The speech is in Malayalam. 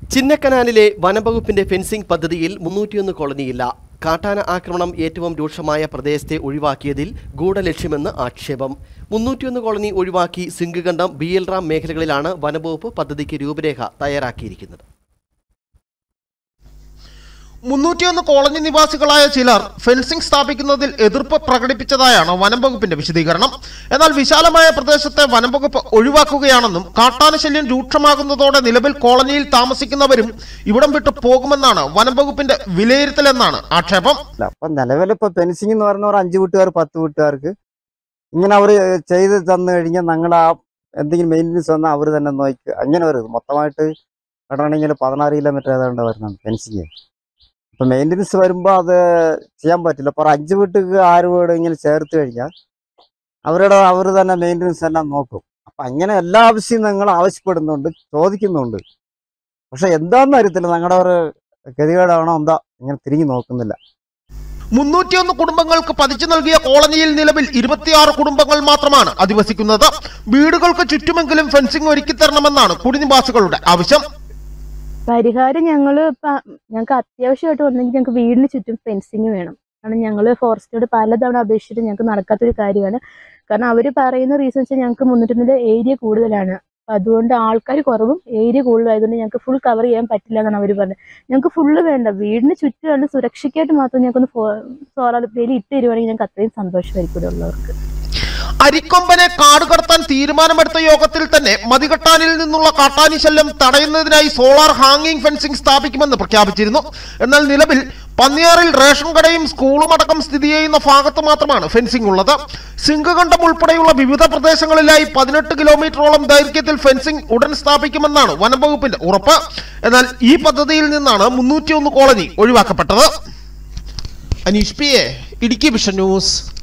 ചിന്നക്കനാലിലെ വനംവകുപ്പിന്റെ ഫെൻസിംഗ് പദ്ധതിയിൽ 301 കോളനിയില്ല. കാട്ടാന ആക്രമണം ഏറ്റവും രൂക്ഷമായ പ്രദേശത്തെ ഒഴിവാക്കിയതിൽ ഗൂഢലക്ഷ്യമെന്ന് ആക്ഷേപം. 301 കോളനി ഒഴിവാക്കി സിംഗുകണ്ടം ബിയൽറാം മേഖലകളിലാണ് വനംവകുപ്പ് പദ്ധതിക്ക് രൂപരേഖ തയ്യാറാക്കിയിരിക്കുന്നത്. 301 കോളനി നിവാസികളായ ചിലർ ഫെൻസിംഗ് സ്ഥാപിക്കുന്നതിൽ എതിർപ്പ് പ്രകടിപ്പിച്ചതായാണ് വനംവകുപ്പിന്റെ വിശദീകരണം. എന്നാൽ വിശാലമായ പ്രദേശത്തെ വനംവകുപ്പ് ഒഴിവാക്കുകയാണെന്നും കാട്ടാനശല്യം രൂക്ഷമാകുന്നതോടെ നിലവിൽ കോളനിയിൽ താമസിക്കുന്നവരും ഇവിടം വിട്ടു പോകുമെന്നാണ് വനംവകുപ്പിന്റെ വിലയിരുത്തലെന്നാണ് ആക്ഷേപം. അപ്പൊ നിലവിലിപ്പോ ഫെൻസിംഗ് എന്ന് പറഞ്ഞ 5 വീട്ടുകാർ 10 വീട്ടുകാർക്ക് ഇങ്ങനെ അവർ ചെയ്ത് തന്നു കഴിഞ്ഞാൽ ഞങ്ങൾ ആ എന്തെങ്കിലും മെയിൻ്റനൻസ് വന്നാൽ അവർ തന്നെ നോക്കി അങ്ങനെ വരും. മൊത്തമായിട്ട് ഇടണമെങ്കിൽ 16 കിലോമീറ്റർ ഏതാണ്ട് വരുന്നുണ്ട് ഫെൻസിങ്. അപ്പൊ മെയിൻ്റനൻസ് വരുമ്പോൾ അത് ചെയ്യാൻ പറ്റില്ല. അപ്പോൾ 5 വീട്ടുക്ക് 6 വീട് ഇങ്ങനെ ചേർത്ത് കഴിഞ്ഞാൽ അവർ തന്നെ മെയിൻ്റനൻസ് എല്ലാം നോക്കും. അപ്പൊ അങ്ങനെ എല്ലാ ആവശ്യവും ഞങ്ങൾ ആവശ്യപ്പെടുന്നുണ്ട്, ചോദിക്കുന്നുണ്ട്. പക്ഷെ എന്താണെന്ന് അറിയത്തില്ല, ഞങ്ങളുടെ ഒരു ഗതികേടാണോ എന്താ ഇങ്ങനെ തിരിഞ്ഞു നോക്കുന്നില്ല. 301 കുടുംബങ്ങൾക്ക് പതിച്ചു നൽകിയ കോളനിയിൽ നിലവിൽ 26 കുടുംബങ്ങൾ മാത്രമാണ് അധിവസിക്കുന്നത്. വീടുകൾക്ക് ചുറ്റുമെങ്കിലും ഫെൻസിംഗ് ഒരുക്കി തരണമെന്നാണ് കുടിനിവാസികളുടെ ആവശ്യം. പരിഹാരം ഞങ്ങൾക്ക് അത്യാവശ്യമായിട്ട് വന്നെങ്കിൽ ഞങ്ങൾക്ക് വീടിന് ചുറ്റും ഫെൻസിങ് വേണം. കാരണം ഞങ്ങൾ ഫോറസ്റ്റിനോട് പലതവണ അപേക്ഷിച്ചിട്ട് ഞങ്ങൾക്ക് നടക്കാത്തൊരു കാര്യമാണ്. കാരണം അവർ പറയുന്ന റീസൺ വെച്ചാൽ ഞങ്ങൾക്ക് 301 ഏരിയ കൂടുതലാണ്. അപ്പം അതുകൊണ്ട് ആൾക്കാർ കുറവും ഏരിയ കൂടുതലായതുകൊണ്ട് ഞങ്ങൾക്ക് ഫുൾ കവർ ചെയ്യാൻ പറ്റില്ല എന്നാണ് അവർ പറഞ്ഞത്. ഞങ്ങൾക്ക് ഫുള്ള് വേണ്ട, വീടിന് ചുറ്റുമാണ് സുരക്ഷയ്ക്കായിട്ട് മാത്രം ഞങ്ങൾക്കൊന്ന് സോളാർ വേലി ഇട്ട് തരുവാണെങ്കിൽ ഞങ്ങൾക്ക് അത്രയും സന്തോഷമായിരിക്കും ഇവിടെ ഉള്ളവർക്ക്. അരിക്കൊമ്പനെ കാടുകടത്താൻ തീരുമാനമെടുത്ത യോഗത്തിൽ തന്നെ മതികെട്ടാനിൽ നിന്നുള്ള കാട്ടാനി ശല്യം തടയുന്നതിനായി സോളാർ ഹാങ്ങിങ് ഫെൻസിംഗ് സ്ഥാപിക്കുമെന്ന് പ്രഖ്യാപിച്ചിരുന്നു. എന്നാൽ നിലവിൽ പന്നിയാറിൽ റേഷൻ കടയും സ്കൂളും അടക്കം സ്ഥിതി ചെയ്യുന്ന ഭാഗത്ത് മാത്രമാണ് ഫെൻസിംഗ് ഉള്ളത്. സിംഗുകണ്ടം ഉൾപ്പെടെയുള്ള വിവിധ പ്രദേശങ്ങളിലായി 18 കിലോമീറ്ററോളം ദൈർഘ്യത്തിൽ ഫെൻസിംഗ് ഉടൻ സ്ഥാപിക്കുമെന്നാണ് വനംവകുപ്പിന്റെ ഉറപ്പ്. എന്നാൽ ഈ പദ്ധതിയിൽ നിന്നാണ് 301 കോളനി ഒഴിവാക്കപ്പെട്ടത്. Aneesh P A, Idukki vision news.